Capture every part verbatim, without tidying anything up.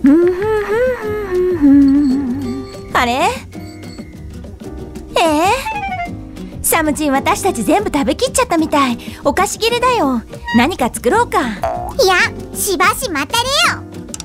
あれ？ええー、サムチン、私たち全部食べきっちゃったみたい。お菓子切れだよ。何か作ろうか。 いや、しばし待たれよ。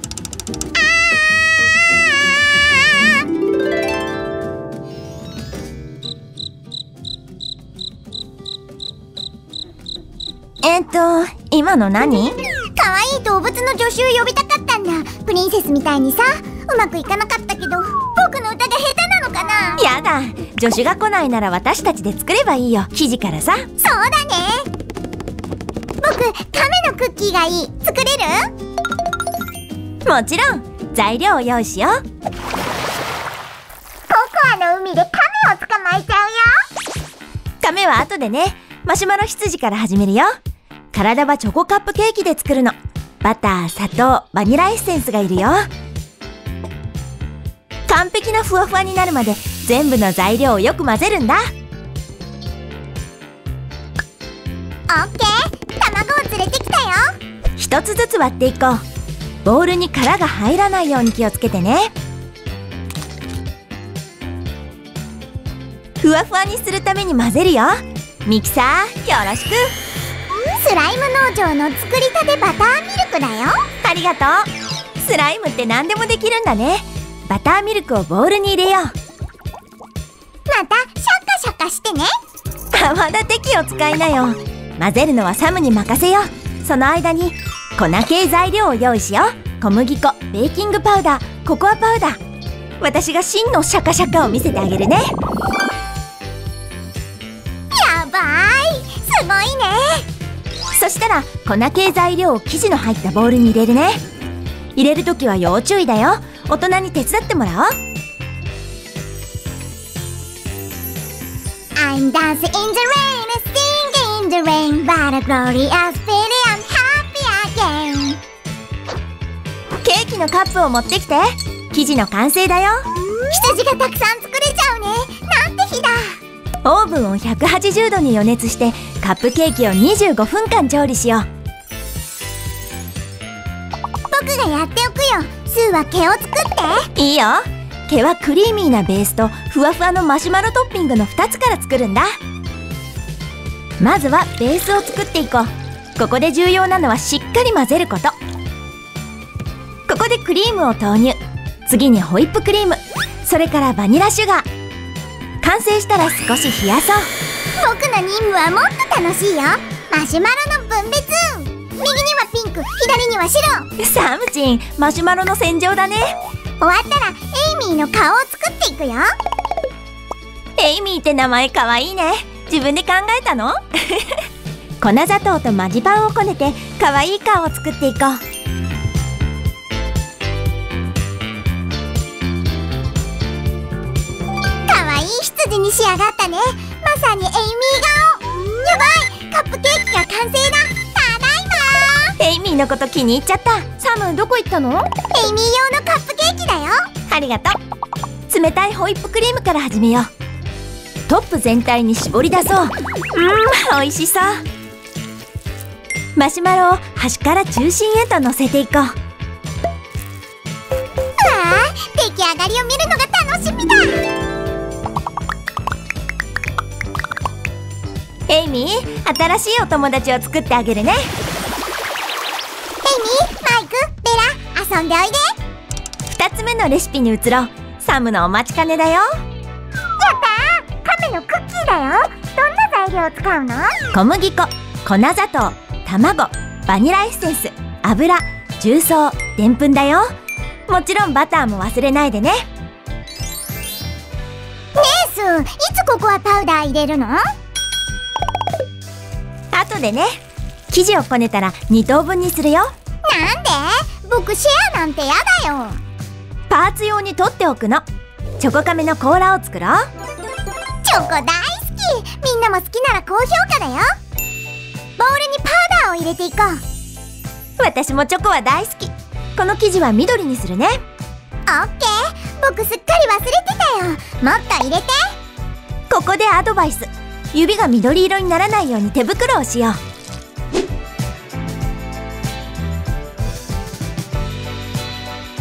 えっと今の何？ かわいい動物の助手を呼びたかったんだ。プリンセスみたいにさ。うまくいかなかったけど、僕の歌が下手なのかな。 やだ、助手が来ないなら私たちで作ればいいよ。生地からさ。 そうだね。僕、亀のクッキーがいい。作れる？ もちろん。材料を用意しよう。 ココアの海で亀を捕まえちゃうよ。 亀は後でね。マシュマロ羊から始めるよ。体はチョコカップケーキで作るの。バター、砂糖、バニラエッセンスがいるよ。完璧なふわふわになるまで全部の材料をよく混ぜるんだ。 オッケー、卵を連れてきたよ。 一つずつ割っていこう。ボウルに殻が入らないように気をつけてね。ふわふわにするために混ぜるよ。ミキサーよろしく。 スライム農場の作りたてバターミルクだよ。 ありがとう。スライムって何でもできるんだね。バターミルクをボウルに入れよう。またシャカシャカしてね。 泡立て器を使いなよ。混ぜるのはサムに任せよう。その間に粉系材料を用意しよう。小麦粉、ベーキングパウダー、ココアパウダー。私が真のシャカシャカを見せてあげるね。 やばい、すごいね。 そしたら粉系材料を生地の入ったボウルに入れるね。入れるときは要注意だよ。大人に手伝ってもらおう。 I'm dancing in the rain, singing in the rain, but a glorious feeling, I'm happy again。 ケーキのカップを持ってきて。生地の完成だよ。 羊がたくさん作れちゃうね。なんて日だ。 オーブンをひゃくはちじゅうどに予熱してカップケーキをにじゅうごふんかん調理しよう。 僕がやっておくよ。スーは毛を作って。 いいよ。毛はクリーミーなベースとふわふわのマシュマロトッピングのふたつから作るんだ。まずはベースを作っていこう。ここで重要なのはしっかり混ぜること。ここでクリームを投入。次にホイップクリーム、それからバニラシュガー。完成したら少し冷やそう。 僕の任務はもっと楽しいよ。マシュマロの分別。右にはピンク、左には白。 サムチン、マシュマロの戦場だね。 終わったらエイミーの顔を作っていくよ。 エイミーって名前かわいいね。自分で考えたの？粉砂糖とマジパンをこねてかわいい顔を作っていこう。 かわいい羊に仕上がったね。まさにエイミー顔。やばい、カップケーキが完成だ。ただいま。 エイミーのこと気に入っちゃった。サム、どこ行ったの？ エイミー用のカップケーキだよ。 ありがとう。冷たいホイップクリームから始めよう。トップ全体に絞り出そう。うん、美味しそう。マシュマロを端から中心へと乗せていこう。うわあ、出来上がりを見るのが楽しみだ。 エイミー、新しいお友達を作ってあげるね。エイミー、マイク、ベラ、遊んでおいで。 ふたつめのレシピに移ろう。サムのお待ちかねだよ。 やったー、亀のクッキーだよ。どんな材料を使うの？ 小麦粉、粉砂糖、卵、バニラエッセンス、油、重曹、でんぷんだよ。もちろんバターも忘れないでね。 ネース、いつココアパウダー入れるの？ 後でね。生地をこねたらにとうぶんにするよ。 なんで？僕シェアなんてやだよ。 パーツ用に取っておくの。チョコカメの甲羅を作ろう。 チョコ大好き。みんなも好きなら高評価だよ。ボウルにパウダーを入れていこう。 私もチョコは大好き。この生地は緑にするね。 オッケー、僕すっかり忘れてたよ。もっと入れて。 ここでアドバイス。指が緑色にならないように手袋をしよう。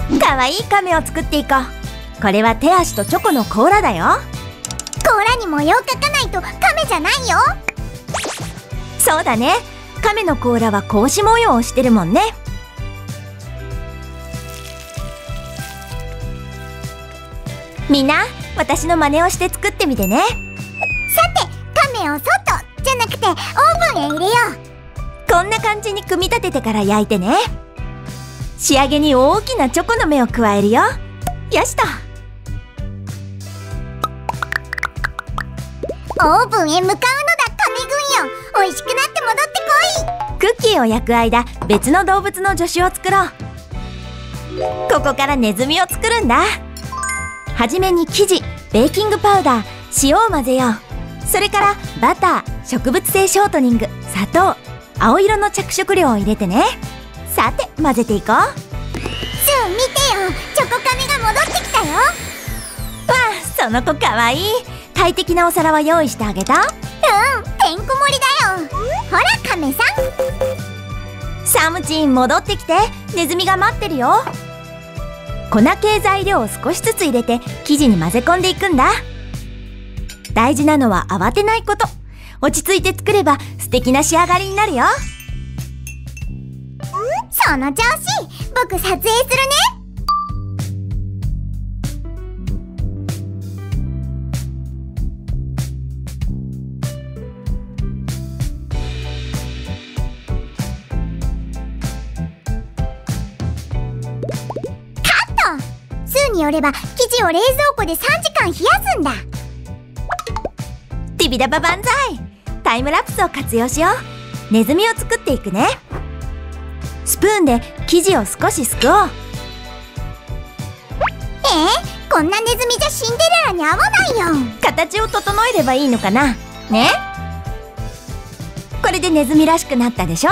かわいい亀を作っていこう。これは手足とチョコの甲羅だよ。 甲羅に模様描かないと亀じゃないよ。 そうだね、亀の甲羅は格子模様をしてるもんね。みんな、私の真似をして作ってみてね。 さて、亀を外じゃなくてオーブンへ入れよう。 こんな感じに組み立ててから焼いてね。仕上げに大きなチョコの目を加えるよ。よしと。 オーブンへ向かうのだ、亀軍よ。美味しくなって戻ってこい。 クッキーを焼く間、別の動物の助手を作ろう。ここからネズミを作るんだ。はじめに生地、ベーキングパウダー、塩を混ぜよう。それからバター、植物性ショートニング、砂糖、青色の着色料を入れてね。さて、混ぜていこう。 スー見てよ、チョコ亀が戻ってきたよ。わあ、その子かわいい。快適なお皿は用意してあげた？ うん、てんこ盛りだよ。ほら亀さん。 サムチン戻ってきて、ネズミが待ってるよ。粉系材料を少しずつ入れて生地に混ぜ込んでいくんだ。大事なのは慌てないこと。落ち着いて作れば素敵な仕上がりになるよ。 その調子、僕撮影するね。スーによれば生地を冷蔵庫でさんじかん冷やすんだ。 ティビダバ万歳。タイムラプスを活用しよう。ネズミを作っていくね。スプーンで生地を少しすくおう。 えー、こんなネズミじゃシンデレラに合わないよ。 形を整えればいいのかなね。これでネズミらしくなったでしょ。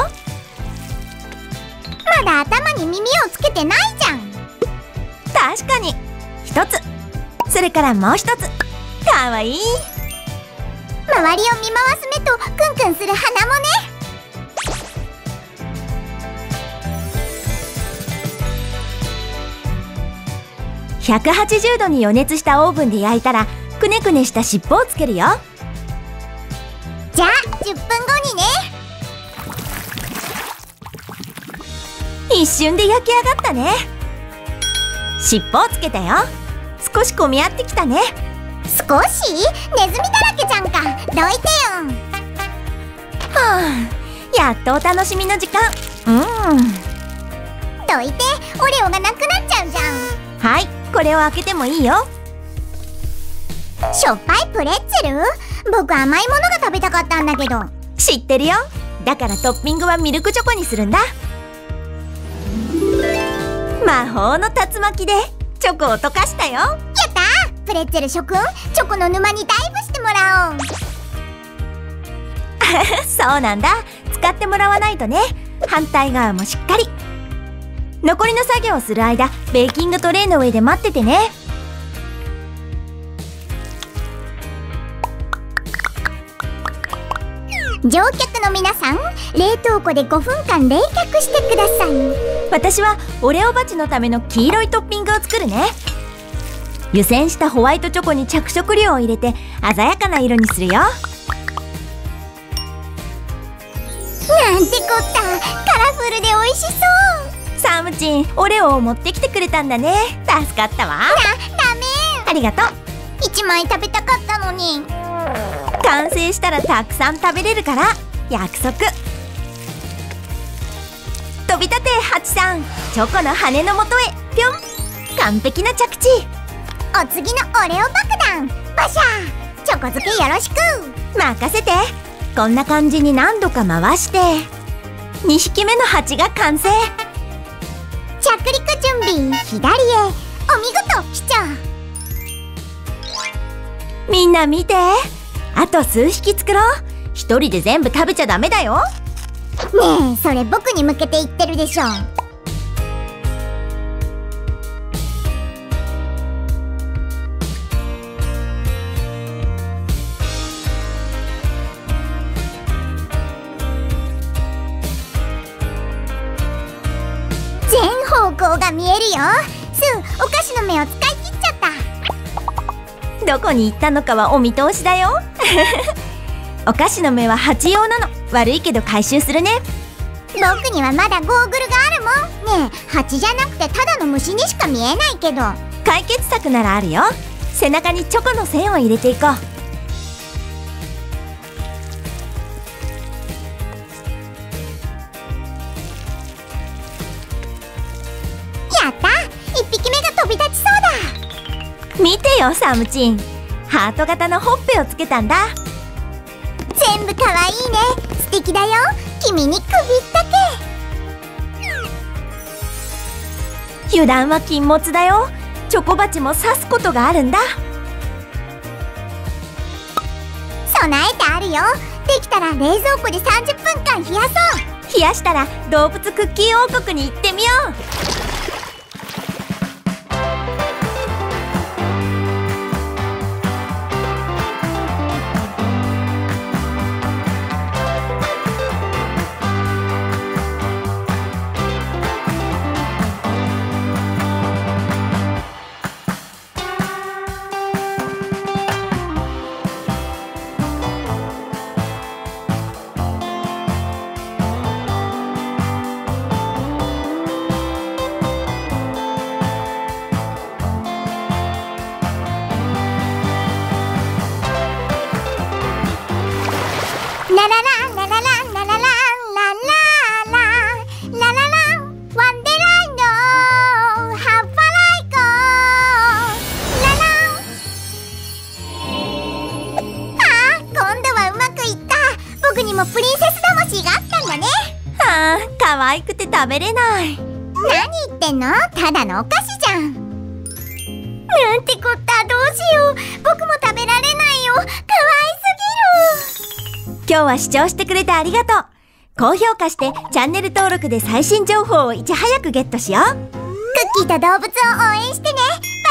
まだ頭に耳をつけてないじゃん。 確かに。一つ、それからもう一つ。かわいい。 周りを見回す目とクンクンする鼻もね。 ひゃくはちじゅうどに予熱したオーブンで焼いたら、くねくねした尻尾をつけるよ。 じゃあじゅっぷんごにね。 一瞬で焼き上がったね。尻尾をつけたよ。少し混み合ってきたね。 少し？ネズミだらけじゃんか。どいてよ。 はあ、やっとお楽しみの時間。うん。 どいて、オレオがなくなっちゃうじゃん。 はい、これを開けてもいいよ。 しょっぱいプレッツェル？僕甘いものが食べたかったんだけど。 知ってるよ。だからトッピングはミルクチョコにするんだ。魔法の竜巻でチョコを溶かしたよ。やったー。プレッツェル諸君、チョコの沼にダイブしてもらおう。 そうなんだ。使ってもらわないとね。反対側もしっかり。残りの作業をする間、ベーキングトレイの上で待っててね。 乗客の皆さん、冷凍庫でごふんかん冷却してください。 私はオレオバチのための黄色いトッピングを作るね。湯煎したホワイトチョコに着色料を入れて鮮やかな色にするよ。 なんてこった、カラフルで美味しそう。 サムチン、オレオを持ってきてくれたんだね。助かったわ。 な、ダメ。 ありがとう。 いちまい食べたかったのに。 完成したらたくさん食べれるから約束。飛び立てハチさん、チョコの羽のもとへぴょん。完璧な着地。 お次のオレオ爆弾バシャー。チョコ漬けよろしく。 任せて。こんな感じに何度か回してにひきめのハチが完成。 着陸準備左へ。お見事機長。 みんな見て。あと数匹作ろう。一人で全部食べちゃダメだよ。 ねえ、それ僕に向けて言ってるでしょ。全方向が見えるよ。 お菓子の目を使い切っちゃった。 どこに行ったのかはお見通しだよ。お菓子の目は蜂用なの。悪いけど回収するね。 僕にはまだゴーグルがあるもん。ねえ、蜂じゃなくてただの虫にしか見えないけど。 解決策ならあるよ。背中にチョコの線を入れていこう。 やった、一匹目が飛び立ちそうだ。 見てよサムチン、ハート型のほっぺをつけたんだ。 全部かわいいね。素敵だよ。君に首ったけ。 油断は禁物だよ。チョコバチも刺すことがあるんだ。 備えてあるよ。できたら冷蔵庫でさんじゅっぷんかん冷やそう。 冷やしたら動物クッキー王国に行ってみよう。 ララランララランララランララランララランワンデライドハッパライコララン。ああ、今度はうまくいった。僕にもプリンセス魂があったんだね。 はあ、可愛くて食べれない。 何言ってんの、ただのお菓子じゃん。なんてこった、どうしよう。僕も食べられないよ。かわいすぎる。 今日は視聴してくれてありがとう。高評価してチャンネル登録で最新情報をいち早くゲットしよう。 クッキーと動物を応援してね。